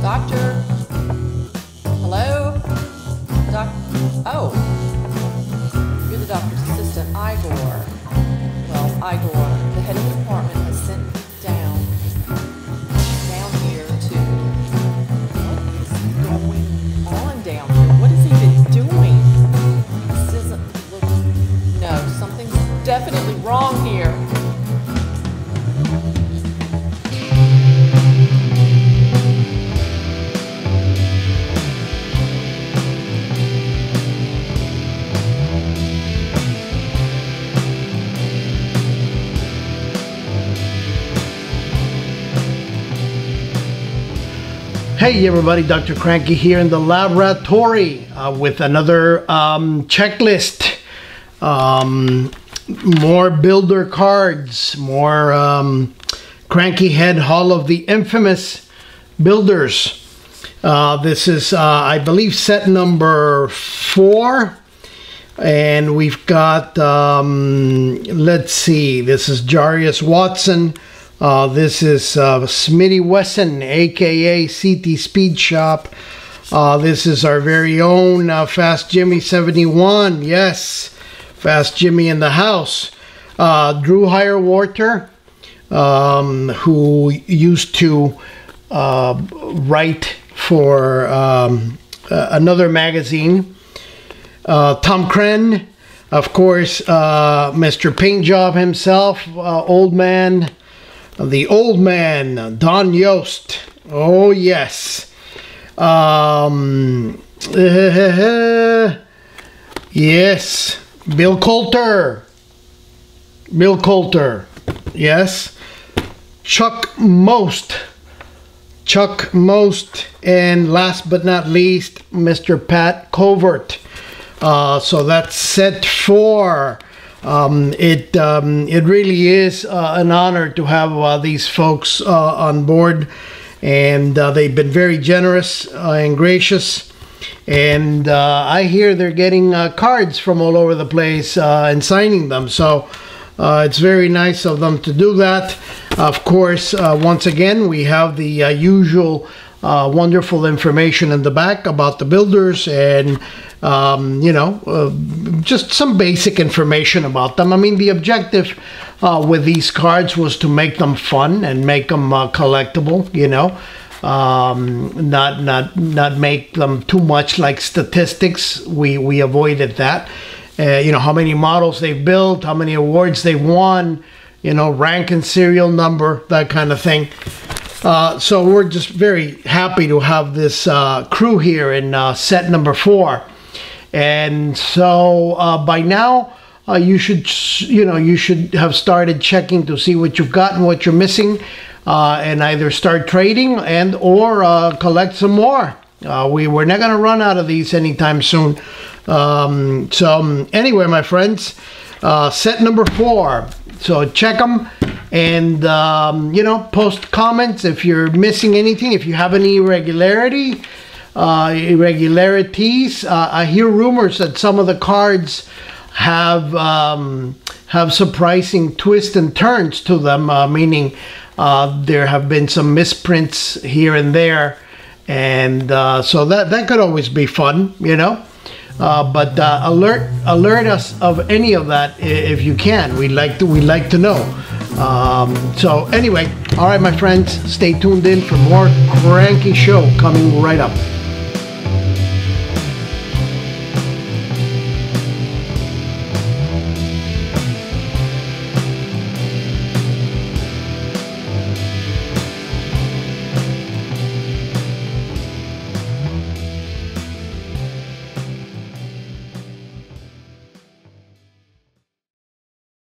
Doctor? Hello? Oh, you're the doctor's assistant, Igor. Well, Igor, the head of the department, has sent down here to... What is going on down here? What is he even doing? This doesn't look... No, something's definitely wrong here. Hey everybody, Dr. Cranky here in the Lab-RAT-ory with another checklist. More builder cards, more Cranky Head Hall of the Infamous Builders. This is, I believe, set number 4. And we've got, let's see, this is Jarius Watson. This is Smitty Wesson, aka CT SPEEDSHOP. This is our very own Fast Jimmy 71. Yes, Fast Jimmy in the house. Drew Hirewater, who used to write for another magazine. Tom Crenn, of course, Mr. Paint Job himself, old man. The old man, Don Yost. Oh, yes. Yes. Bill Coulter. Bill Coulter. Yes. Chuck Most. Chuck Most. And last but not least, Mr. Pat Covert. So that's set 4. It really is an honor to have these folks on board, and they've been very generous and gracious, and I hear they're getting cards from all over the place and signing them, so it's very nice of them to do that. Of course, once again, we have the usual wonderful information in the back about the builders and you know, just some basic information about them. I mean, the objective with these cards was to make them fun and make them collectible, you know, not make them too much like statistics. We avoided that. You know, how many models they've built, how many awards they've won, you know, rank and serial number, that kind of thing. So we're just very happy to have this crew here in set number 4. And so by now you should have started checking to see what you've got and what you're missing, and either start trading and or collect some more. We're not going to run out of these anytime soon. So anyway, my friends, set number 4. So check them and you know, post comments if you're missing anything, if you have any irregularities. I hear rumors that some of the cards have surprising twists and turns to them, meaning there have been some misprints here and there, and so that could always be fun, you know. But alert us of any of that if you can. We'd like to know. So anyway, all right, my friends, stay tuned in for more Cranky Show coming right up.